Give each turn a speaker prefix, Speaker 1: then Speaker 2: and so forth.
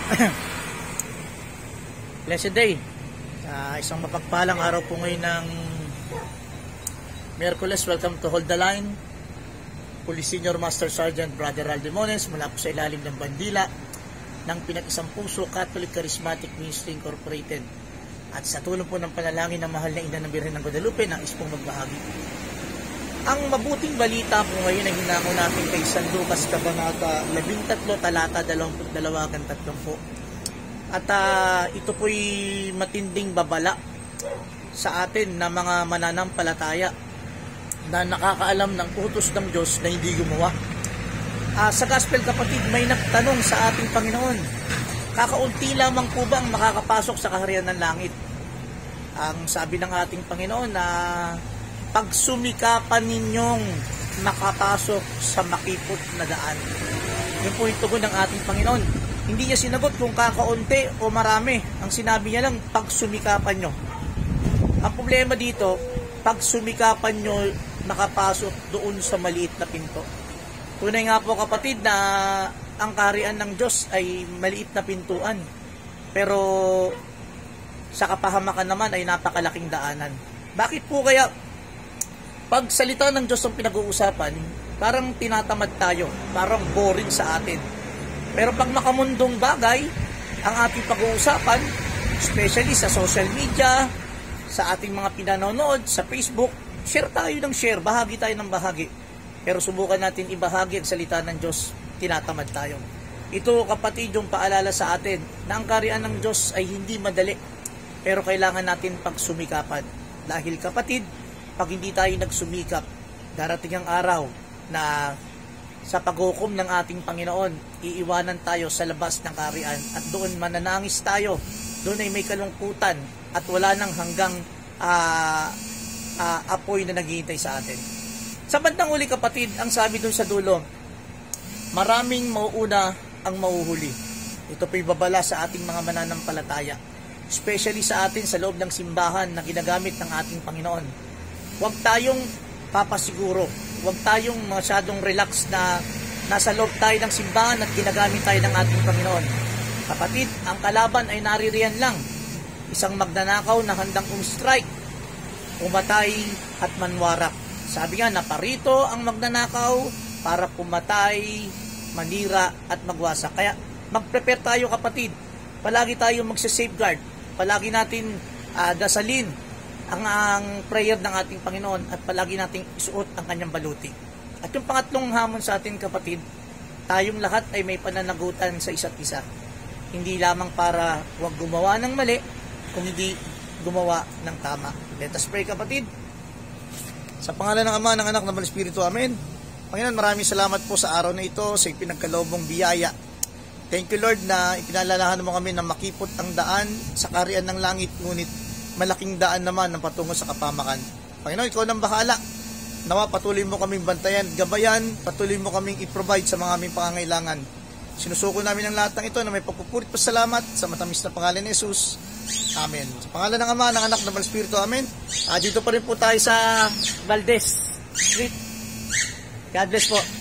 Speaker 1: Blessed day. Isang mapagpalang araw po ngayon ng Miyerkules. Welcome to Hold the Line. Police Senior Master Sergeant Brother Aldimones mula po sa ilalim ng bandila ng Pinag-Isang Puso Catholic Charismatic Ministry Incorporated. At sa tulong po ng panalangin ng mahal na Ina ng Birhen ng Guadalupe, nais pong magbahagi. Ang mabuting balita po ngayon ay hinako natin kay San Lucas Kabanata 13, talata 22-30. At ito po'y matinding babala sa atin na mga mananampalataya na nakakaalam ng utos ng Diyos na hindi gumawa. Sa gospel, kapatid, may nagtanong sa ating Panginoon, kakaunti lamang po bang makakapasok sa kaharian ng langit? Ang sabi ng ating Panginoon na pagsumikapan ninyong makapasok sa makipot na daan. Yun po yung tugon ng ating Panginoon. Hindi niya sinagot kung kakaunti o marami. Ang sinabi niya lang, pagsumikapan nyo. Ang problema dito, pagsumikapan nyo, nakapasok doon sa maliit na pinto. Tunay nga po kapatid na ang kaharian ng Diyos ay maliit na pintuan. Pero sa kapahamakan naman ay napakalaking daanan. Bakit po kaya pag salita ng Diyos ang pinag-uusapan, parang tinatamad tayo, parang boring sa atin. Pero pag makamundong bagay, ang ating pag-uusapan, especially sa social media, sa ating mga pinanonood, sa Facebook, share tayo ng share, bahagi tayo ng bahagi. Pero subukan natin ibahagi ang salita ng Diyos, tinatamad tayo. Ito kapatid yung paalala sa atin na ang kaharian ng Diyos ay hindi madali, pero kailangan natin pagsumikapan. Dahil kapatid, pag hindi tayo nagsumikap, darating ang araw na sa paghukom ng ating Panginoon, iiwanan tayo sa labas ng kaharian at doon mananangis tayo. Doon ay may kalungkutan at wala nang hanggang apoy na naghihintay sa atin. Sa bandang uli kapatid, ang sabi doon sa dulo, maraming mauuna ang mauhuli. Ito po'y babala sa ating mga mananampalataya, especially sa atin sa loob ng simbahan na ginagamit ng ating Panginoon. Huwag tayong papasiguro. Huwag tayong masyadong relax na nasa loob tayo ng simbahan at ginagamit tayo ng ating Panginoon. Kapatid, ang kalaban ay naririyan lang. Isang magnanakaw na handang umstrike, pumatay at manwarak. Sabi nga, naparito ang magnanakaw para pumatay, manira at magwasak. Kaya mag-prepare tayo kapatid. Palagi tayo magsa-safeguard. Palagi natin dasalin ang prayer ng ating Panginoon at palagi nating isuot ang kanyang baluti. At yung pangatlong hamon sa atin kapatid, tayong lahat ay may pananagutan sa isa't isa. Hindi lamang para huwag gumawa ng mali, kung hindi gumawa ng tama. Let us pray kapatid. Sa pangalan ng Ama, ng Anak, ng Espiritu, Amen. Panginoon, maraming salamat po sa araw na ito, sa ipinagkaloobong biyaya. Thank you Lord na ipinalalahan mo kami na makipot ang daan sa kaharian ng langit, ngunit malaking daan naman ng patungo sa kapamakan. Panginoon, ikaw nang bahala. Nawa patuloy mo kaming bantayan, gabayan, patuloy mo kaming i-provide sa mga aming pangangailangan. Sinusuko namin ang lahat ng ito na may pagpupurit pa salamat sa matamis na pangalan ni Jesus. Amen. Sa pangalan ng Ama, ng Anak, ng Espiritu, Amen. Dito pa rin po tayo sa Valdez Street. God bless po.